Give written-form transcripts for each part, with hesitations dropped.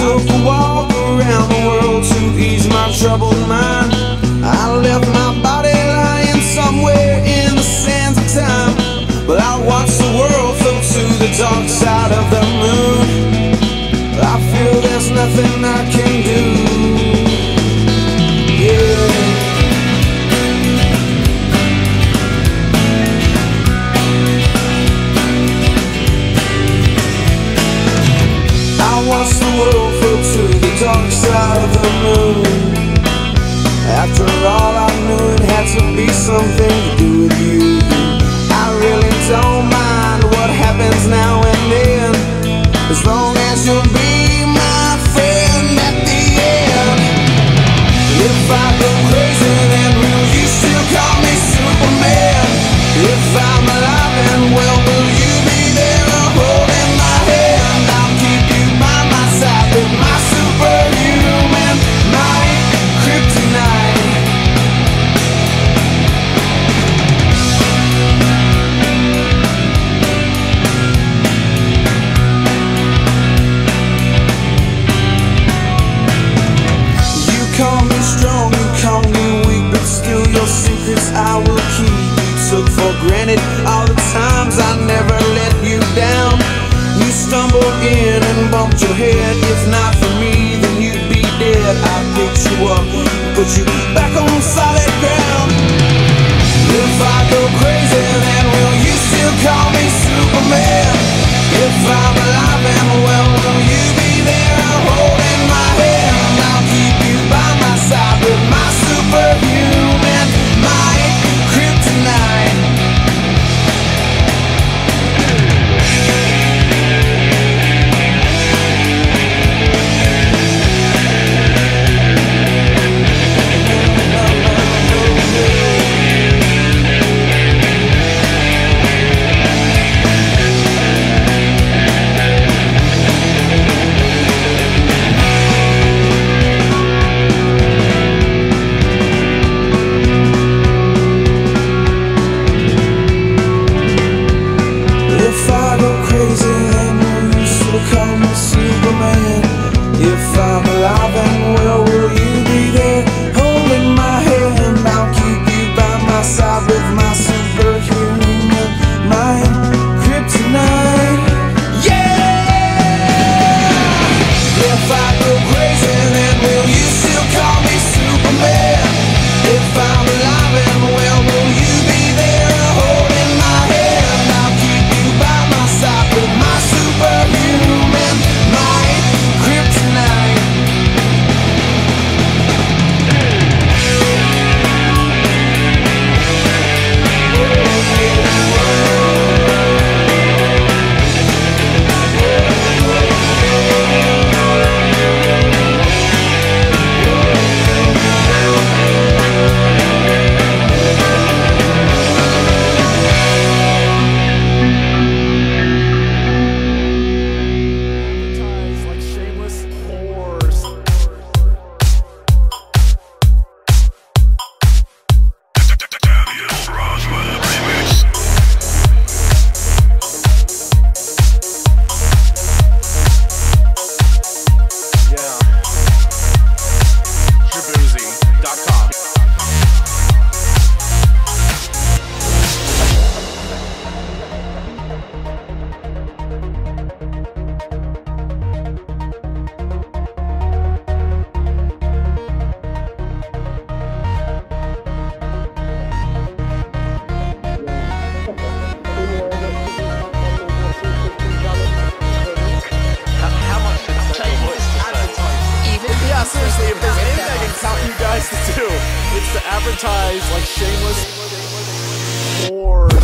took a walk around the world to ease my troubled mind. I left my body lying somewhere in the sands of time, but I watched the world float to the dark side of the moon. I feel there's nothing I can do. Yeah. I watched the world float to the dark side of the moon. After all, I knew it had to be something to do with you. I really don't mind what happens now and then, as long as you'll be my friend at the end. If I go crazy, then will you still call me Superman? If I'm alive and well, will you be there holding my hand? I'll keep you by my side with my superhuman might, Kryptonite. I will keep. You took for granted all the times I never let you down. You stumbled in and bumped your head. If not for me, then you'd be dead. I picked you up, put you back on solid ground. If I go crazy, then will you still call me Superman? If I'm alive and well, will you be there holding my hand? I'll keep you by my side with my superhuman might, Kryptonite. If I'm alive and well, will you be there holding my hand? I'll keep you by my side with my superhuman mind, Kryptonite. Yeah! If I go crazy, then will you still call me Superman? If I'm alive and well, will you be there holding my hand? I'll keep you by my side with my superhuman might, Kryptonite. Seriously, if there's anything I can count you guys to do, it's to advertise like shameless whores.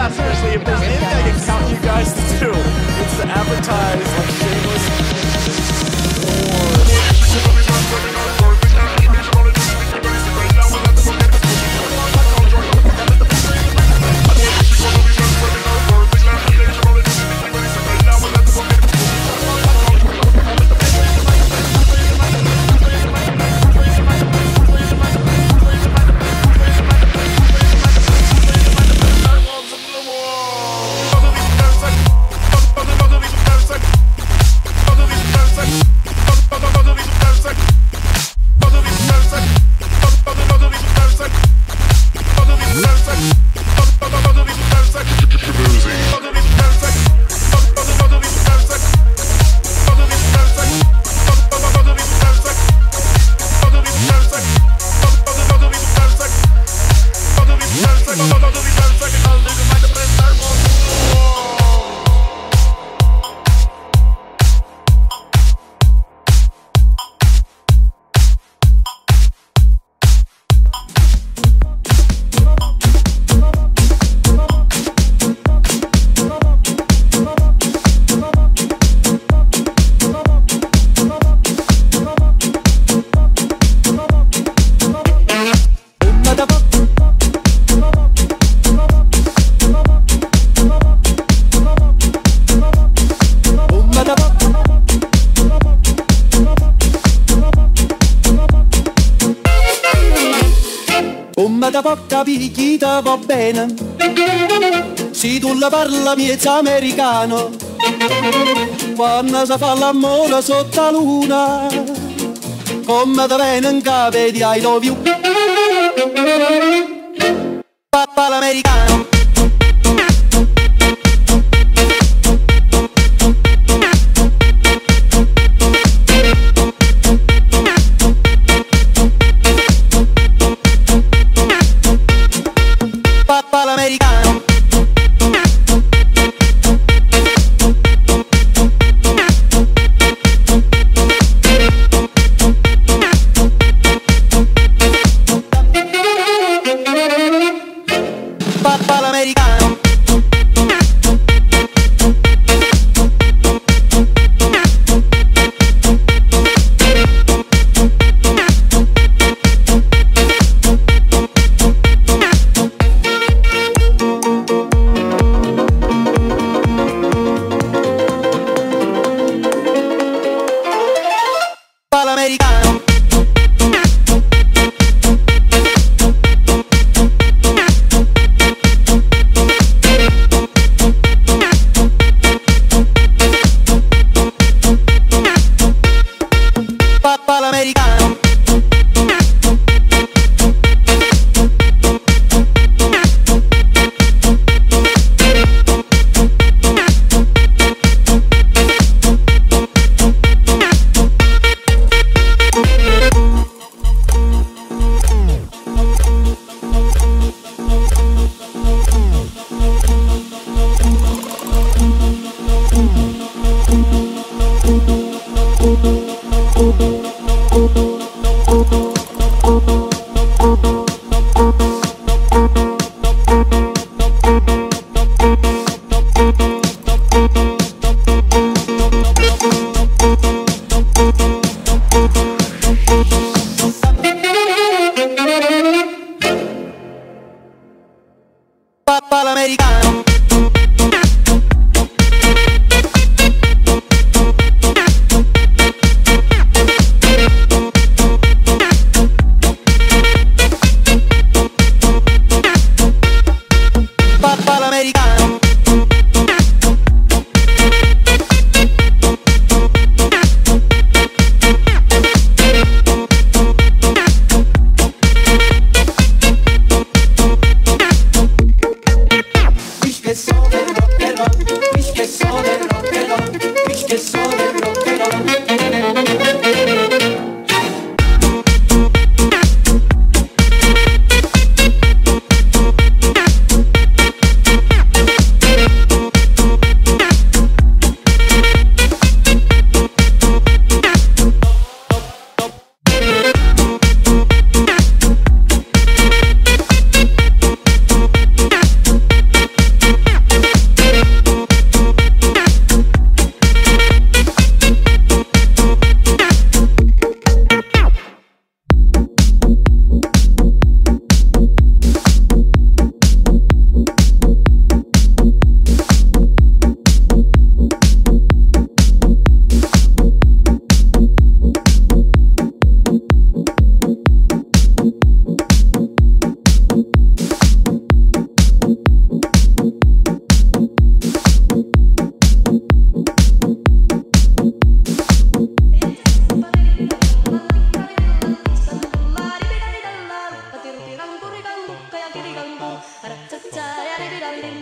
seriously, if there's anything I can count you guys to do, it's to advertise like shameless Da porca picchita va bene, se tu la parla miezza americano, quando si fa l'amore sotto la luna, come te viene in capo di I love you, papà l'americano.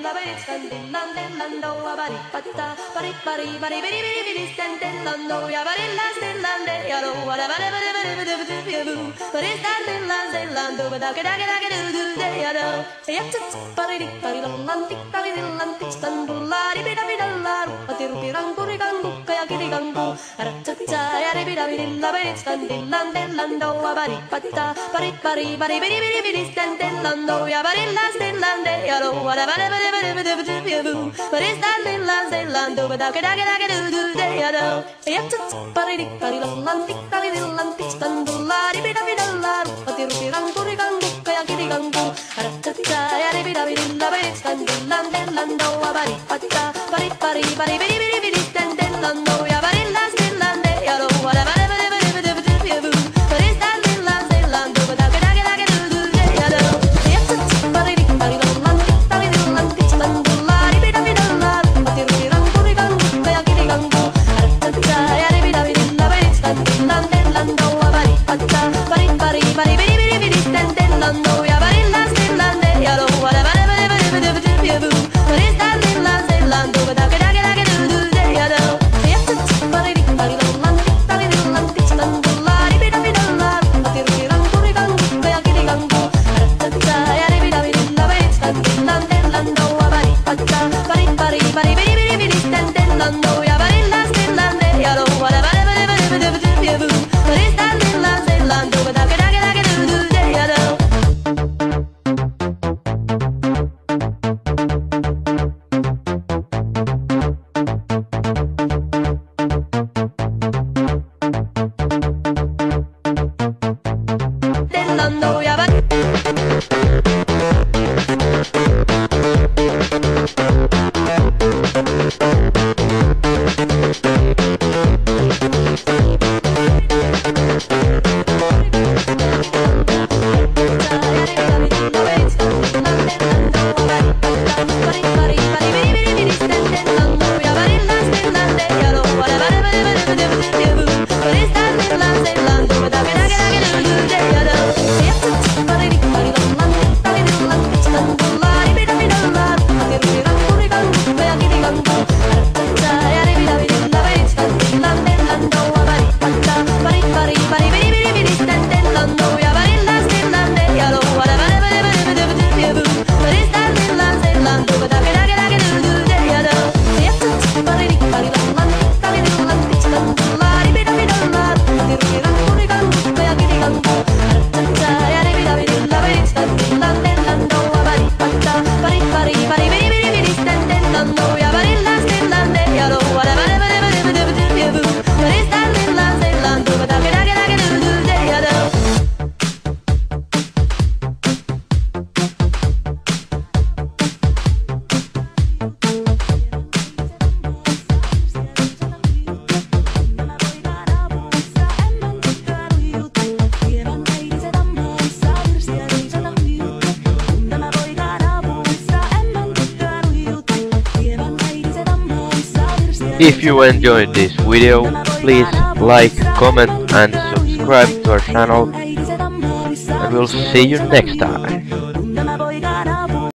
If you enjoyed this video, please like, comment and subscribe to our channel, and we'll see you next time.